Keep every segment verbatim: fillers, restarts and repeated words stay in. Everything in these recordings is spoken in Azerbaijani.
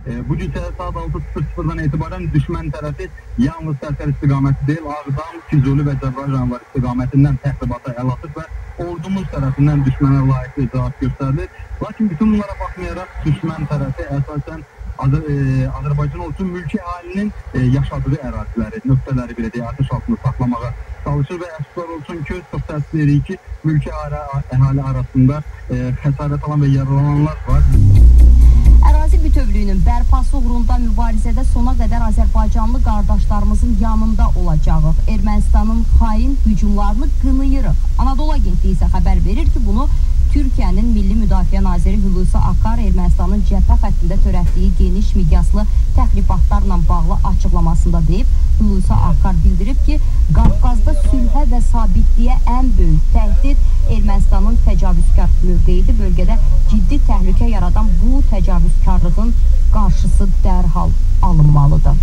E, bugün saat altı sıfır sıfırdan itibaren düşmən tərəfi yalnız Sərsər istiqaməti deyil, Ağdam, Füzuli və Cəbrayıl rayonları istiqamətindən təxribata əl atıb və ordumuz tərəfindən düşmənə layiqli icraat göstərilir. Lakin bütün bunlara baxmayaraq düşmən tərəfi əsasən Azər, e, Azərbaycan olsun mülki əhalinin e, yaşadığı əraziləri, nöqtələri belə deyək, atəş altında saxlamağa çalışır və əfsuslar olsun ki, çox təəssüflüyük ki, mülki əhali arasında e, xəsarət alan və yaralananlar var. Ərazi bütövlüyünün bərpası uğrunda mübarizədə sona qədər Azərbaycanlı qardaşlarımızın yanında olacağıq. Ermənistanın xain hücumlarını qınayırıq. Anadolu Agentliyi isə xəbər verir ki, bunu Türkiyənin Milli Müdafiə Naziri Hulusi Akar Ermənistanın cəbhə xəttində törətdiyi geniş miqyaslı təxribatlarla bağlı açıqlamasında deyib. Hulusi Akar bildirib ki, Qafqazda sülhə və sabitliyə ən böyük təhdid Ermənistanın təcavüzkar mövqeyidir. Bölgədə ciddi təhlükə yaradan bu təcavüzkarlığın qarşısı dərhal alınmalıdır.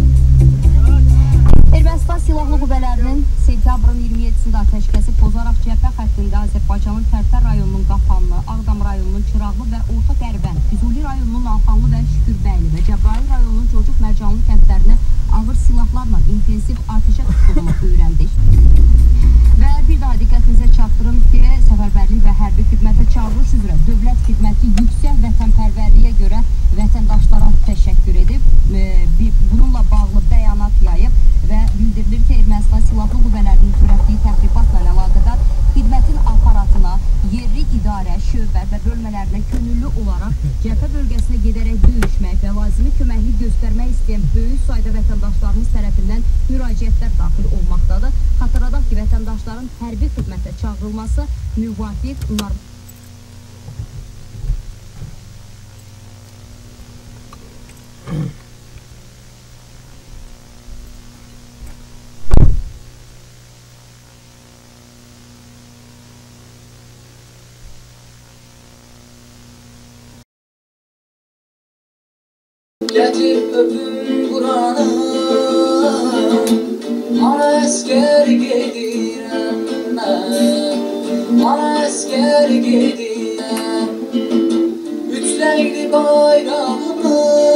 Ermənistan Silahlı Qüvvələrinin sentyabrın iyirmi yeddisində atəşkəsi pozaraq cəbhə xəttində Azərbaycanın Tərtər rayonunun Qapanlı, Ağdam rayonunun Çıraqlı və Orta Qərbən, Füzuli rayonunun Alxanlı və Şükürbəyli və Cəbrayıl rayonunun Cocuq Mərcanlı kəndlərini ağır silahlarla intensiv atəşə tutduğunu öyrəndik. Və bir daha diqqətinizə çatdırım ki, səfərbərlik və hərbi xidmətə çağırış üzrə dövlət xidməti yüksək vətənpərvərliyə görə vətəndaşlara təşəkkür edib. Bununla bağlı bəyanat yayıb və bildirilir ki, Ermənistan Silahlı Qüvvələrinin törətdiyi təxribatla əlaqədar xidmətin aparatına, yerli idarə, şöbə və bölmələrinə könüllü olaraq cəbhə bölgəsinə gedərək döyüşmək və lazımi köməklik göstərmək istəyən böyük sayda vətəndaşlarımız tərəfindən müraciətlər daxil olmaqdadır. Xatırladaq ki, vətəndaşların hərbi xidmətə çağırılması müvafiq norm. Getir öpüm Kur'an'ı, ana esker gedirem ben, ana esker gedirem. Üçleydi bayrağımı,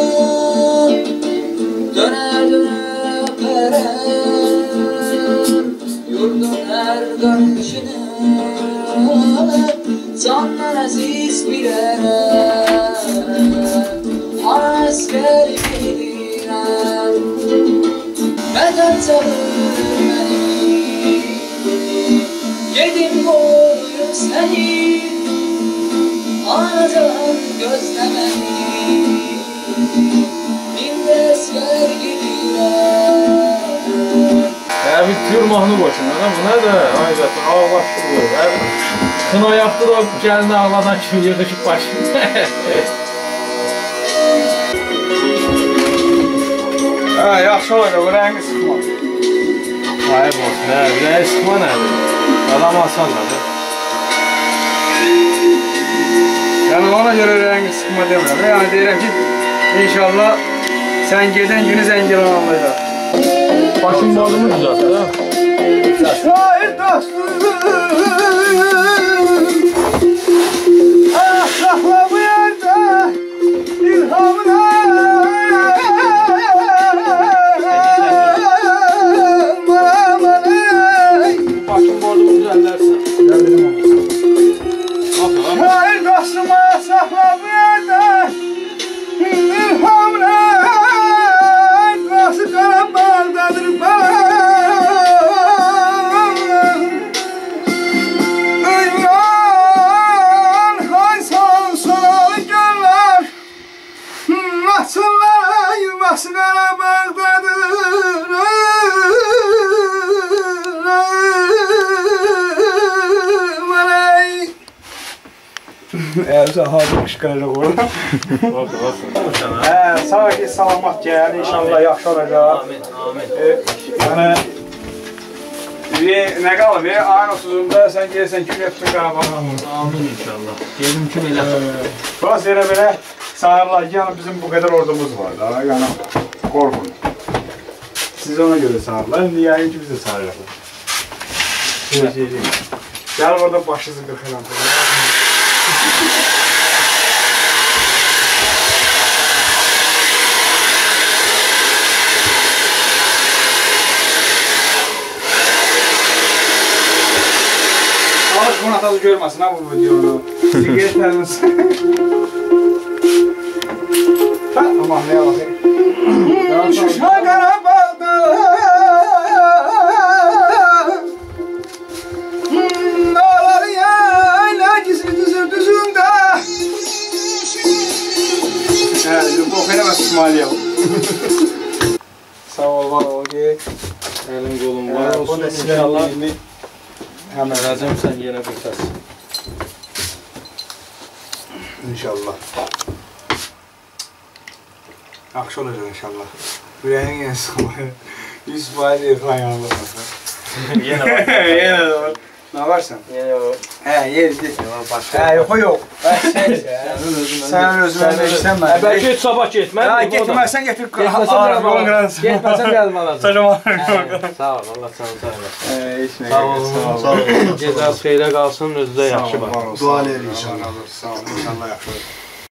döner döner öperem, yurdun her karışını, candan aziz bilerem. Ana esker gedirem, vətən çağırır məni, gedim qoyur səni, anacan gözləməni, indi esker gedirem. Əbi tür mahnı qoşun, bu nədir? Ayzatın, ağlaşdır. Əbi kına yaptı da gəlini ağladan kimi yığışıb başını. Ha, yaxşı olacaq, ürəyini sıxma. Ayıb olsun, hə, ürəyi sıxma nədir? Adam alsanladır. Yəni, ona görə ürəyini sıxma demirəm. Yəni, deyirəm ki, inşallah sən gedən günü zəngilən anlayacaq. Başın balımı düzəltdir, hə? Şair dostum, ah, saxla bu yerdə ilhamına. Başın balımı düzəllərsən. Gəldirim onu. Şair dostuma saxla bu yerdə ilhamına. Nasıl karanlıqdadır ben. Öyran haysan sonalı gönlər, açınlar yuvası qaranlıqdadır. Əvzə hazır qışqırırıq orada. Olsun, olsun. Hə, sağ ki, salamat gəl, inşallah yaxşı olacaq. Amin, amin. Yəni, nə qalıb, ayın otuzunda sən gelsən ki, götürün Qarabağa. Amin inşallah. Gedim kim elə. Bax, elə belə sayırlar ki, yəni bizim bu qədər ordumuz var da, yəni qorxun. Siz ona görə sayırlar, indi yəqin ki, biz də sayırlar. Gəl orada başınızı qırxıram. atası görməsin ha bu videonu. Siqaret tərimiz. Aman ne bakayım. Şuşa Qarabağda dağlar yayla gizli düzür düzümdə. Hə, bu oxuyamaz İsmailiyev. Sağ ol, var ol ki. Elin qolun var olsun. İnşallah həmən əcəm sən yenə qırtarsın. İnşallah. Yaxşı olacaq inşallah. Ürəyin yenə sıxılır. yüz faiz yıxılan yanılır. Yenə var. Yenə də var. Nə varsan? Yenə var. Hə, yeriz git. Hə, yox o yox. Sənin özündən də işlənmədin. Bəlkə heç sabah getmədin. Hə, getməsən getir. Getməsən gəldim alacaq. Sacam alırım. Sağ ol, Allah sağ ol. Hə, Sağ ol. Sağ ol. Gecəniz xeyrə qalsın, özü də yaxşı bax. Dua eləyirik inşallah. Sağ ol, inşallah yaxşı olur.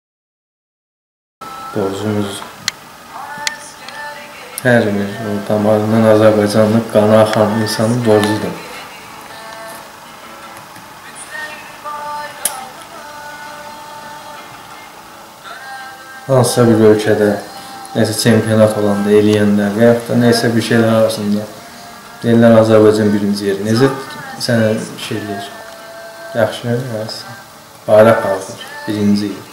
Borcumuz hər bir o damarından Azərbaycanlı qanı axan insanın borcudur. Hansısa bir ölkədə nəsə çempionat olanda, eləyəndə və yaxud da nəsə bir şeylər arasında deyirlər Azərbaycan birinci yeri. Necə sənə şey eləyir? Yaxşı, yaxşı. Bayraq qalxır, birinci yer.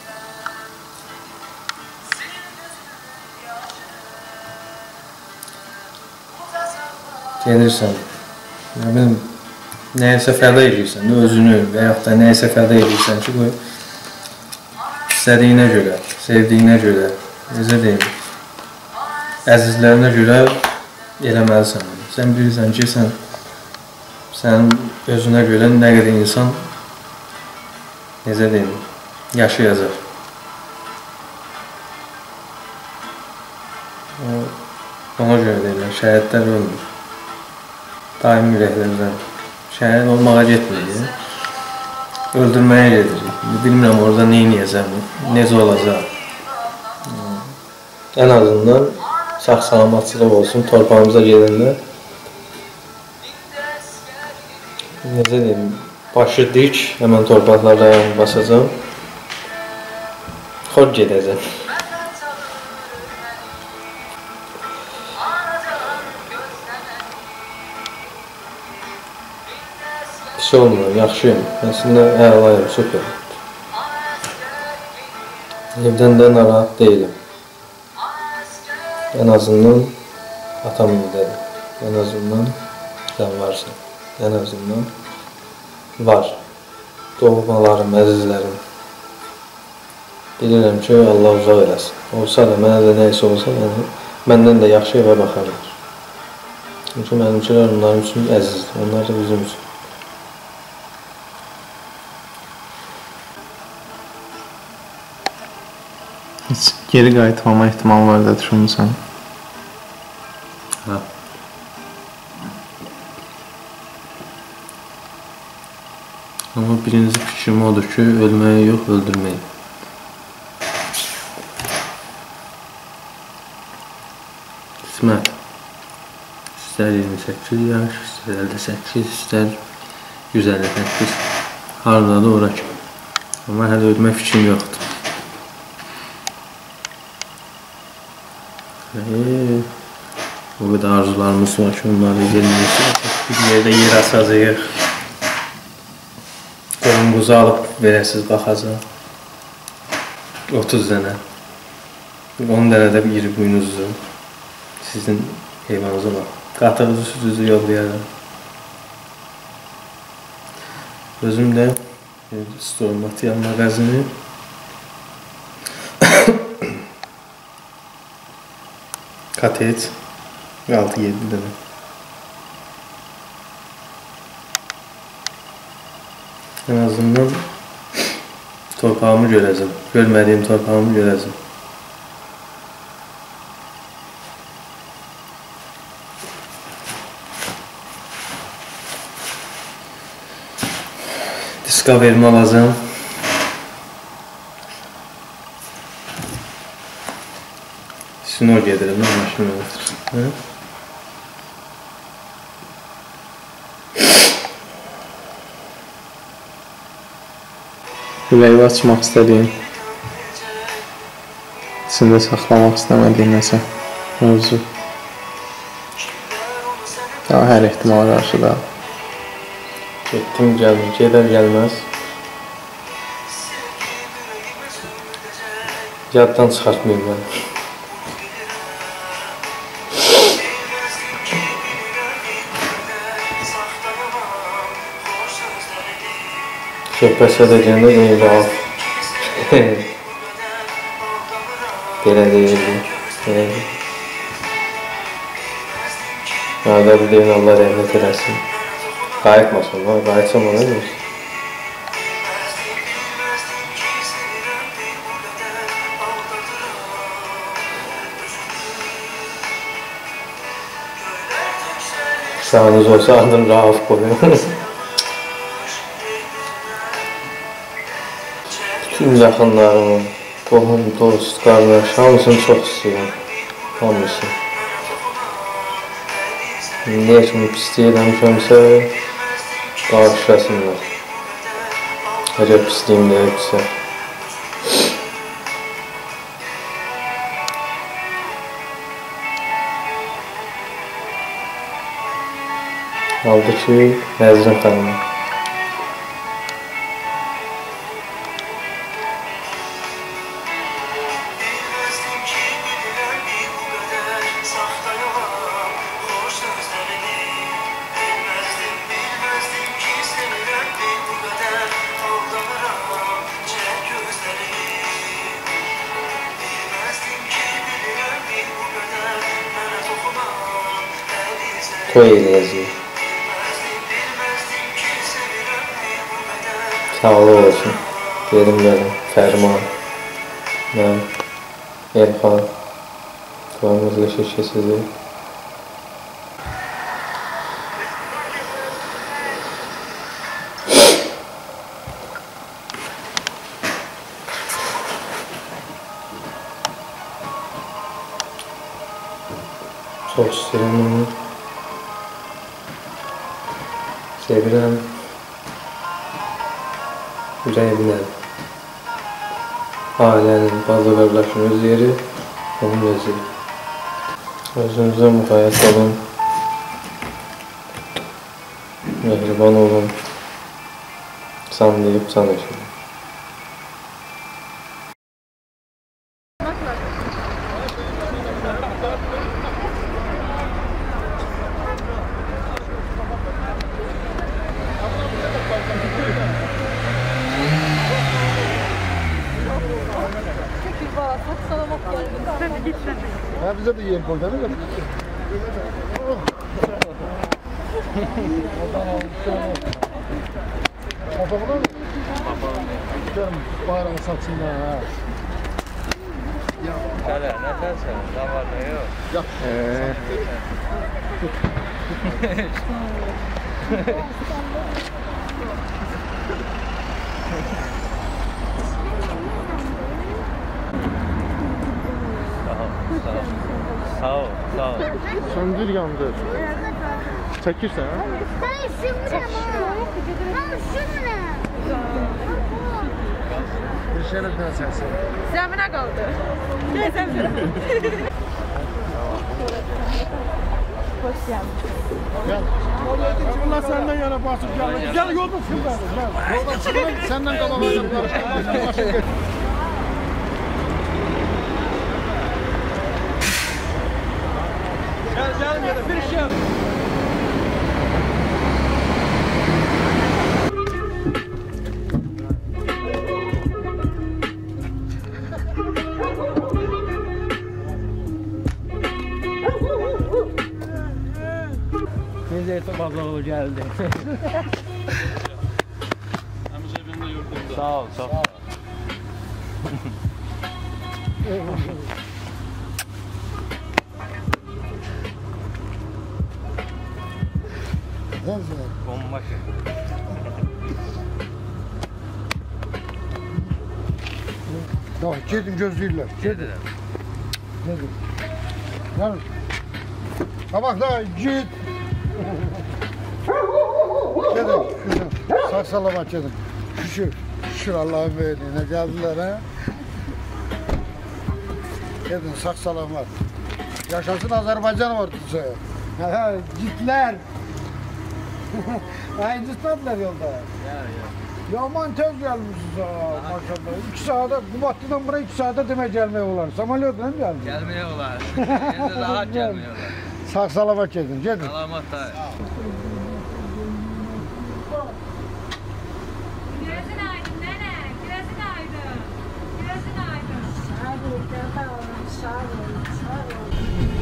Gelirsən, nə bilim, nəyəsə fəda edirsən, özünü və yaxud da nəyəsə fəda edirsən ki, bu istədiyinə görə, sevdiyinə görə, necə deyim, əzizlərinə görə eləməlisən. Sən bilirsən ki, sən sənin özünə görə nə qədər insan, necə deyim, yaşayacaq. Ona görə deyirlər, şəhidlər ölmür. Daim ürəklərdən şəhid olmağa getmirik, öldürməyə gedirik. Bilmirəm orada nə edəcəm, necə olacaq. Ən azından sağ-salamatçılıq olsun, torpağımıza gedəndə necə deyim, başı dik, həmən torpaqlarda ayağımı basacam, xod gedəcəm. Pis olmuyor, yaxşıyım. Əslində əlayım, süper. Evdən də narahat deyiləm. En azından atam dedi. En azından sen varsın. En azından var. Doğmalarım, əzizlərim. Bilirəm ki, Allah uzaq eləsin. Olsa da, mənə də neysə olsa, yəni, məndən də yaxşı evə baxarlar. Çünki mənimkilər onların üçün əzizdir. Onlar da bizim üçün. Heç geri qayıtmama ehtimal var da düşünürsən. Ha. Ama birinci fikrim odur ki, ölməyi yox, öldürməyi. Qismət. İstər iyirmi səkkiz yaş, istər əlli səkkiz, istər yüz əlli səkkiz. Haradadır ora ki. Amma hələ ölmək fikrim yoxdur. Eee, o qədər arzularımız var ki, onları yerinləşir. Bir yerdə yer açacaq. Qolumuzu alıb verəsiz, baxacaq. otuz dənə. on dənə də bir iri buynuzlu. Sizin heyvanınıza bax. Qatığınızı, süzünüzü yollayarım. Özüm də Stormatiya mağazini katet altı yedi dənə. En azından torpağımı görəcəm. Görmədiyim torpağımı görəcəm. Diska vermə alacam. Sinor gedirəm, mən maşını ötürüm. ürəyi açmaq istədiyin, içində saxlamaq istəmədiyin nəsə mövzu. Daha hər ehtimala qarşı da. Getdim, gəlmir, gedər gəlməz. Yaddan çıxartmayayım mən. Söhbət sədəcəndə deyil, belə deyildi, belə deyildi. Ağdadı deyil, Allah rəhmət eləsin. Qayıtmasın, qayıtsam ona deyil. Sağınız olsa adım Rauf koyuyor. Bütün yaxınlarımı, qohum, dost, qardaş, hamısını çox istəyirəm. Hamısı. Nə kimi pisliyə eləmişəmsə, qarşılasınlar. Əcəb pisliyim deyibsə. Aldı ki, Nəzrin xanımı. Toy eləyəcək. Sağlıq olsun. Gedim gəlin. Fərman. Mən. Elxan. Qoyumuzda şəkə sizi. Çox istəyirəm onu. Sevirəm. Ürəyimdən. Ailənin, bazı qardaşın öz yeri, onun özü. Özünüzə müqayyət olun. Mehriban olun. Can deyib, can eşin. Ha bize de yiyelim burada değil mi? Kafamına mı? Gidelim bayramı satsınlar ha. Şöyle ne dersen, ne var ne yok. Yap. Eee. Sağ ol, sağ ol. Söndür, yandır. Çəkirsən, ha? Hayır, şimdi ama şimdi. Bir şeyler daha çəksin. Zəminə qaldı. Gəl, zəminə. Hoş geldin. Gel. Allah senden yana basıp gel. Gel yolda şuradan. Gel. Yoldan çıkın, senden kalamayacağım. Başka geç. Gel gel ya da bir şey yap. Nezeyto Bazaloğlu geldi. Sağ ol, sağ ol. Bombaşı. Tamam, gidin gözlüyorlar. Gidin. Gidin. Yarın. Tamam da git. Gidin kızım. Sağ salamat gidin. Şükür. Şükür Allah'ın verdiğine geldiler ha. Gedin sağ salamat. Yaşasın Azerbaycan ordusu. Ha, gitler. Ha, Hindistan'dılar yolda. Yaman tez gelmişsiniz ha maşallah. İki saate, bu battıdan buraya iki saate demek gelmeye olar. Samaliyotla mı geldin? Gelmeye olar. Şimdi rahat gelmeye olar. Sağ salamat gedin, gedin. Salamat da. Gözün aydın nene. Gözün aydın. Gözün aydın. Sağ olun. Sağ olun. Sağ olun.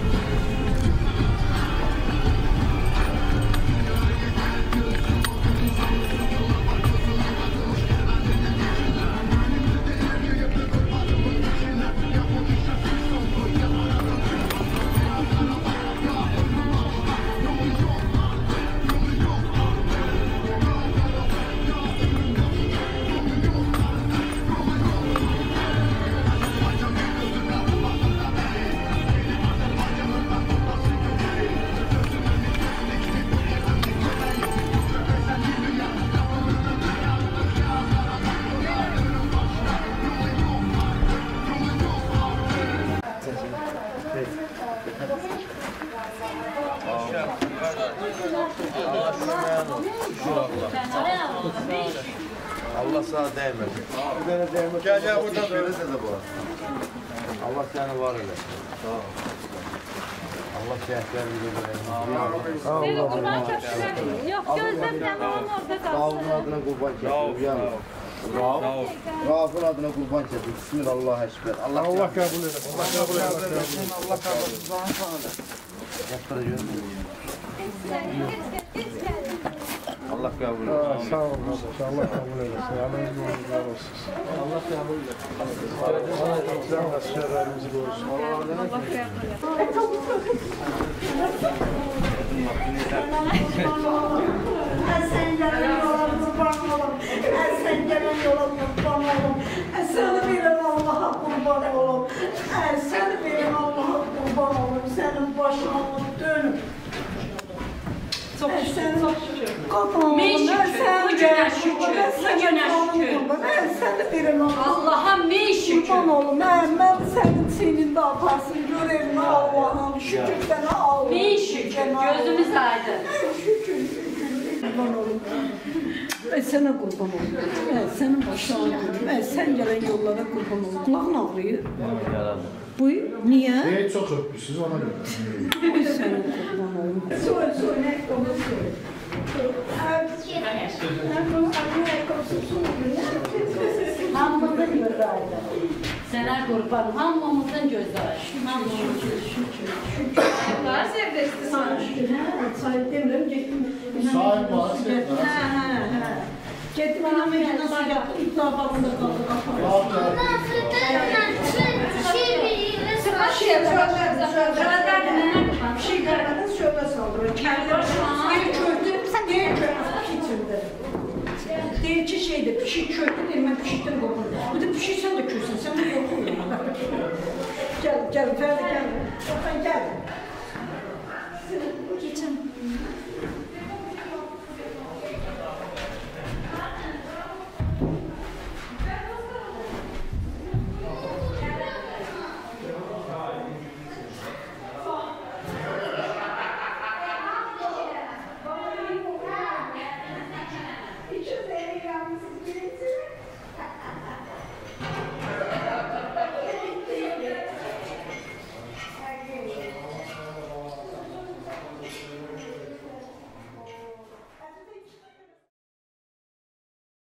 Allah sana değmesin. Gel gel buradan böyle de bu. Allah seni var öyle. Allah şehitlerimizi versin. Seni kurban köşküne. Yok gözüm tamam orada kalsın. Rauf'un adına kurban çekiyor. Rauf. Rauf'un adına kurban çekiyor. Bismillah eşber. Allah Allah kabul etsin. Allah kabul etsin. Allah kabul etsin. Yaptırı görmüyor. Allah kabul etsin. Sağ olun kardeş. Allah kabul etsin. Yalnız yolunuzlar olsun. Allah kabul etsin. Allah şerlerimizi korusun. Allah sen gelen yola kurban olun. Sen gelen yola kurban olun. Seni verin Allah'a kurban olun. Seni verin Allah'a kurban olun. Senin başına dönün. Çok şükür, çok şükür. Min şükür, bu güne şükür, bu güne şükür. Ben seni verin Allah'a min şükür. kurban olun. Ben, ben senin sininde atarsın. Görelim Allah'ım. Şükür sana Allah. Min şükür, gözümüz aydın. Şükür, şükür. Kurban olun. Ben sana kurban olun. Ben senin başına dönüm. Ben sen gelen yollara kurban olun. Kulağın ağrıyor. Bu niye? Niye çok öpmüşsünüz ona göre. Ben senin kurban olun. Söyle söyle. Onu söyle. Hamımızın gözü aydın. Sana kurban, hamımızın gözü aydın. Şükür, şükür, şükür. Daha sevdesti sana. Sahip demiyorum, gittim. Sahip var, sahip var. Ha, ha, ha. Gittim, anam evine nasıl yaptı? İptal babında kaldı, kapalı. Bir şey bir şey karadınız, şöyle saldırıyor. Kendi bir köftü, diğer köftü içinde. Diğer ki şeyde, bir şey köftü değil, ben bir şeyden korkuyorum. Bir de bir şey sen de körsün, sen de korkuyorsun. Gel, gel, Ferdi gel. Zaten gel. Geçin.